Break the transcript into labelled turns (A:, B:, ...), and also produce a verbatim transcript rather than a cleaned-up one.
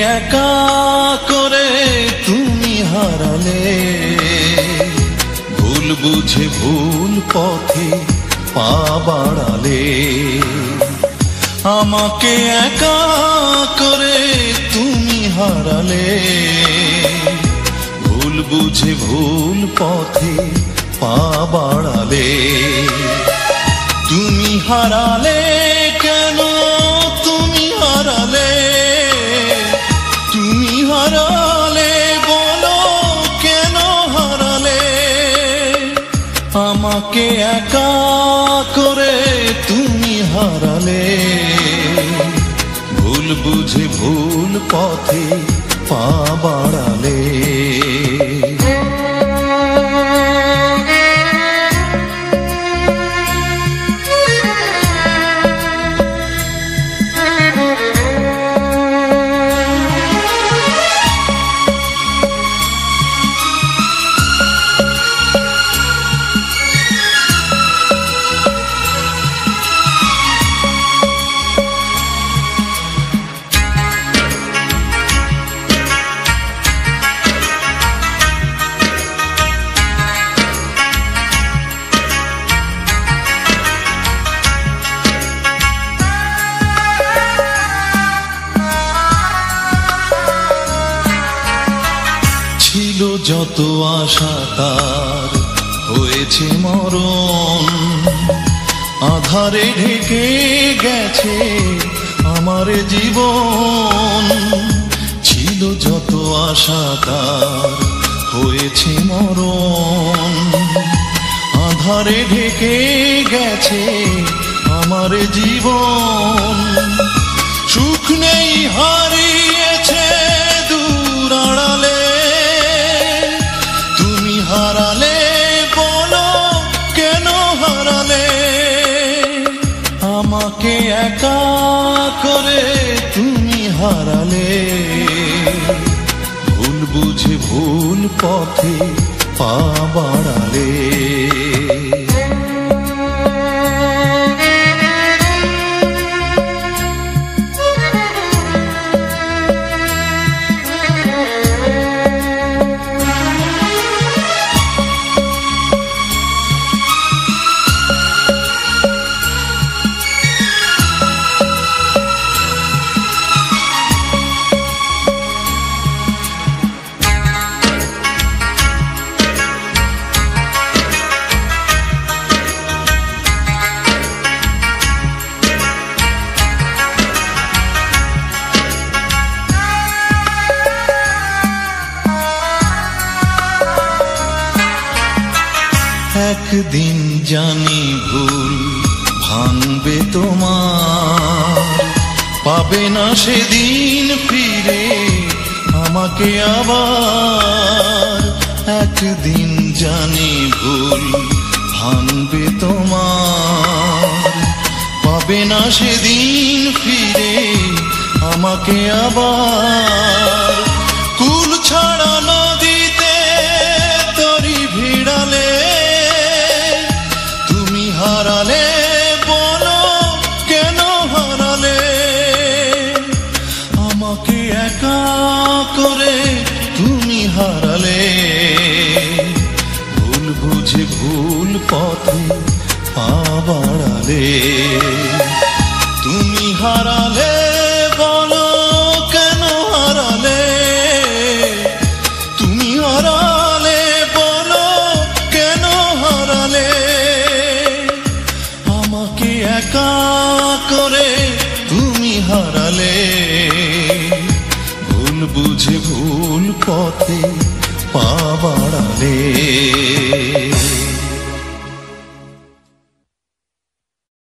A: একা করে তুমি হারালে, ভুল বুঝে ভুল পথে পা বাড়ালে। আমাকে একা করে তুমি হারালে, ভুল বুঝে ভুল পথে পা বাড়ালে। তুমি হারালে কেন, তুমি হারালে, তুমি হারালে বলো কেন হারালে। আমাকে একা করে তুমি হারালে, ভুল বুঝে ভুল পথে পা বাড়ালে। যত আশা তার হয়েছে মরণ, আধারে ঢেকে গেছে আমার জীবন। ছিল যত আশা তার হয়েছে মরণ, আধারে ঢেকে গেছে আমার জীবন। সুখ নেই হারিয়েছে দূর আড়ালে, হারালে বলো কেন হারালে। আমাকে একা করে তুমি হারালে, ভুল বুঝে ভুল পথে পা বাড়ালে। একদিন জানি ভুল ভাঙবে তোমার, পাবে না সেদিন ফিরে আমাকে আবার। একদিন জানি ভুল ভাঙবে তোমার, পাবে না সেদিন ফিরে আমাকে আবার। কুল ছাড়া নদীতে তরি ভিড়ালে, হারালে বলো কেন হারালে। আমাকে একা করে তুমি হারালে, ভুল বুঝে ভুল পথে পা বাড়ালে। তুমি হারালে বলো কেন হারালে, তুমি হারালে বলো কেন হারালে। আমাকে একা করে তুমি হারালে, ভুল বুঝে ভুল পথে পা বাড়ালে।